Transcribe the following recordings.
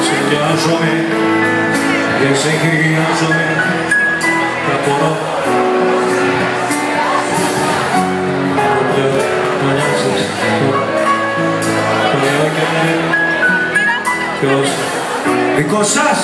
Σε νοιάζομαι και σε χρειάζομαι, θα μπορώ να νοιάζεις το λέω και με ποιος δικό σας.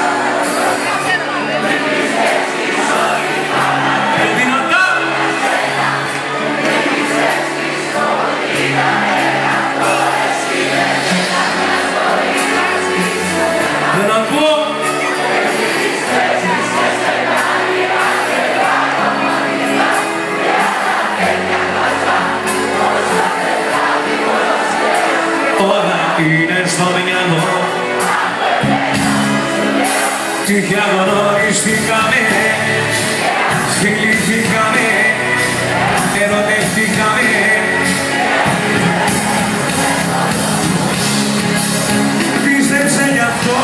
Είναι στο μυαλό, τυχαία γνωριστήκαμε, φιληθήκαμε, ερωτευτήκαμε. Πίστεψε γι' αυτό,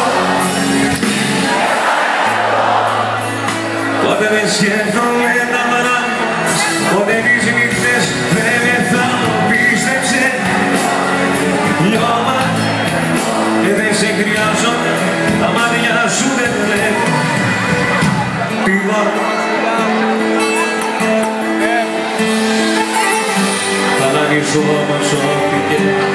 ποτέ δεν σκέφτομαι τα μωρά μας, ποτέ τις νύχτες δεν μεθάνω. Πίστεψε, λιώμα και δεν σε χρειάζομαι, τα μάτια σου δεν βλέπω τίποτα. Θα δανείσω όμως ό,τι και